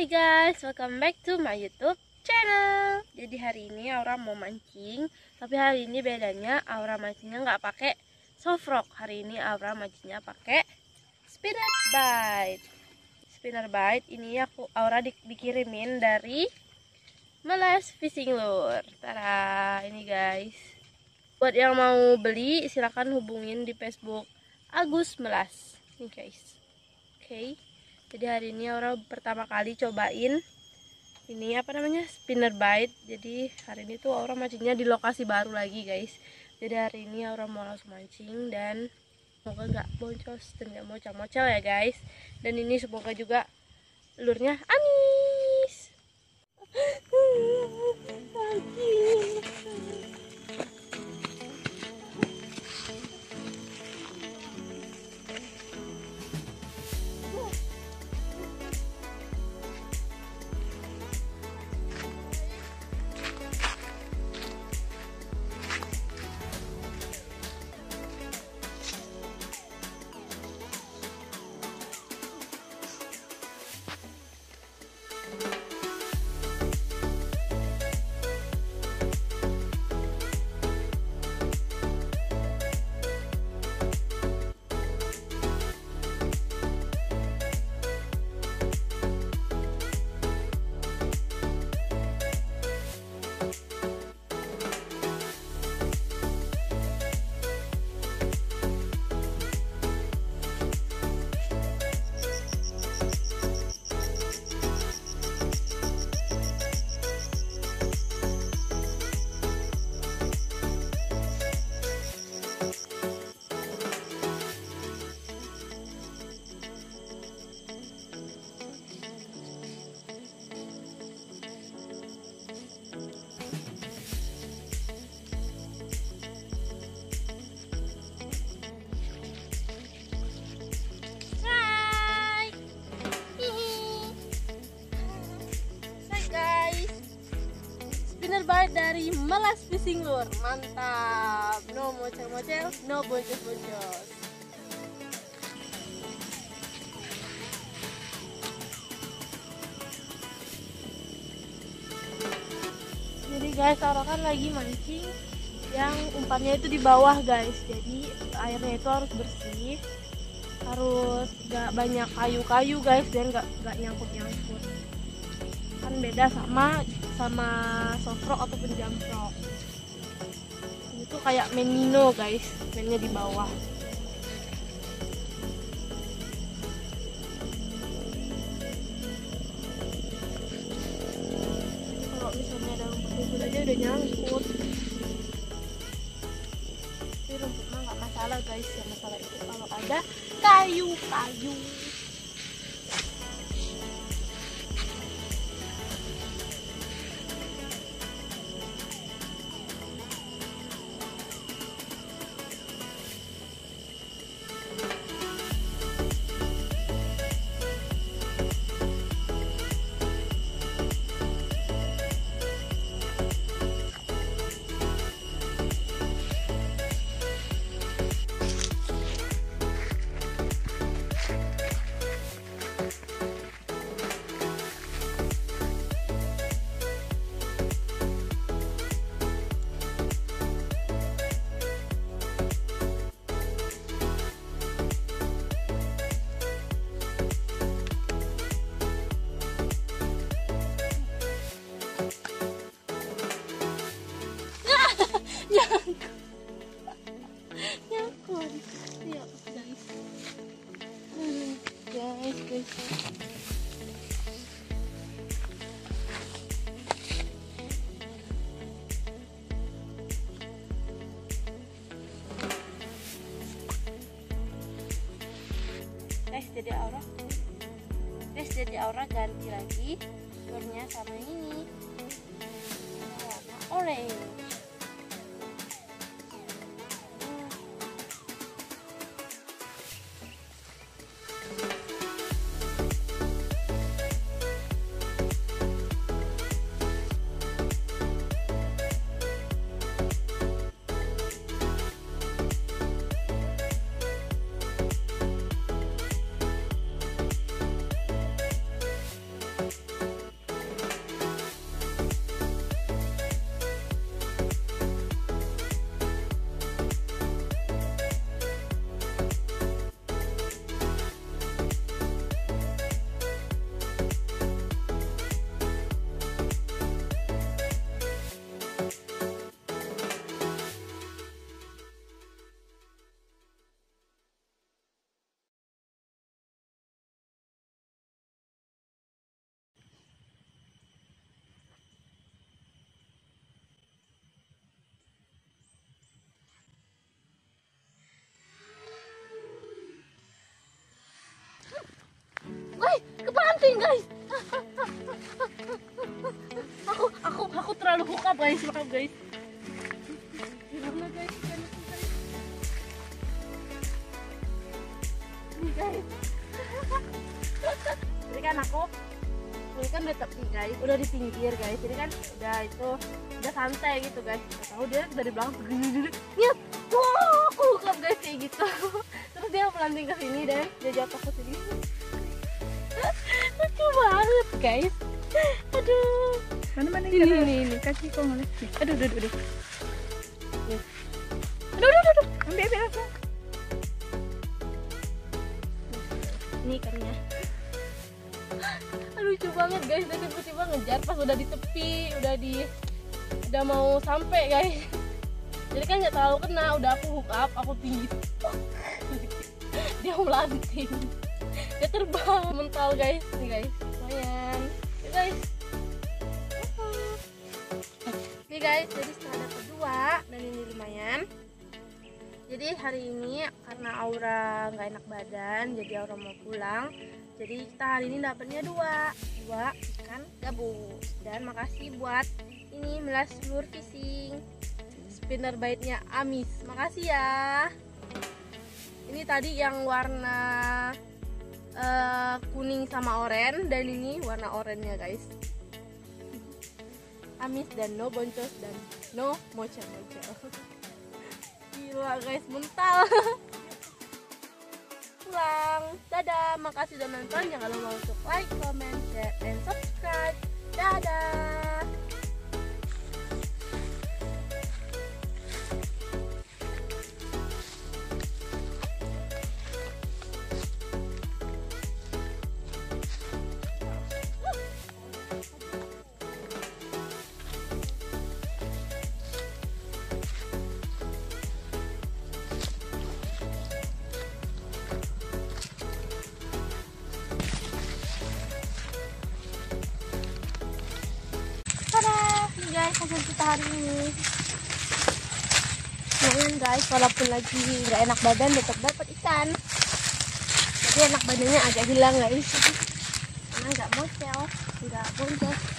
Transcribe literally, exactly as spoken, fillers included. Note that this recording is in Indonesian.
Hai guys, welcome back to my YouTube channel. Jadi hari ini Aura mau mancing, tapi hari ini bedanya Aura mancingnya nggak pakai soft rock. Hari ini Aura mancingnya pakai spinner bite. Spinner bite ini aku Aura di, dikirimin dari Melas Fishing Lure. Tara, ini guys. Buat yang mau beli silahkan hubungin di Facebook Agus Melas. Ini guys. Oke. Okay. Jadi hari ini Aura pertama kali cobain ini apa namanya spinner bite. Jadi hari ini tuh Aura mancingnya di lokasi baru lagi guys. Jadi hari ini Aura mau langsung mancing dan semoga nggak boncos dan nggak mocel-mocel ya guys. Dan ini semoga juga lurnya amis. Bite dari Melas Fishing Lure, mantap. No mocel-mocel, no boncos-boncos. Jadi guys, Aura kan lagi mancing yang umpannya itu di bawah guys. Jadi airnya itu harus bersih, harus gak banyak kayu-kayu guys, dan gak, gak nyangkut-nyangkut. Kan beda sama sama soft rock ataupun jump rock. Ini tuh kayak main minnow guys, mainnya di bawah. Kalau misalnya ada rumput-rumput aja udah nyangkut. Tapi rumput mah nggak masalah guys, yang masalah itu kalau ada kayu-kayu. Nyangkut ya guys. Hmm, guys guys guys jadi Aura guys jadi Aura ganti lagi lurnya sama ini warna orange. banting guys. aku aku aku terlalu hook up guys, maaf guys. Gimana guys? Ini guys. Jadi kan aku ini kan udah tepi guys, udah di pinggir guys. Jadi kan udah itu udah santai gitu guys. Nggak tahu dia dari belakang begini. Nyet. Wow, aku hook up guys kayak gitu. Terus dia melanting ke sini dan dia jatuh ke sini. Lucu banget guys. Aduh. Mana mana ini ini ini kaki kok ngeliat. Aduh aduh aduh. Nih. Aduh aduh aduh. Ambil ambil langsung. Ini ikannya. Aduh, lucu banget guys. Dia tiba-tiba ngejar pas udah di tepi, udah di udah mau sampai guys. Jadi kan nggak terlalu kena, udah aku hook up, aku tinggi. Dia melanting. Dia terbang mental guys. Nih guys, lumayan. Nih guys. Nih guys, jadi setelah kedua dan ini lumayan. Jadi hari ini karena Aura nggak enak badan, jadi Aura mau pulang. Jadi kita hari ini dapatnya dua, dua ikan gabus. Dan makasih buat ini Melas Lure Fishing, spinner bite-nya Amis. Makasih ya. Ini tadi yang warna uh, kuning sama oranye, dan ini warna oranye guys. Amis dan no boncos dan no mocel-mocel. Gila guys, mental. Pulang. Dadah, makasih udah nonton. Jangan lupa untuk like, comment, share, dan subscribe. Dadah. Guys, hasil kita hari ini lumayan guys, walaupun lagi nggak enak badan tetap dapat ikan. Jadi enak badannya agak hilang guys, karena nggak mocel, nggak boncos.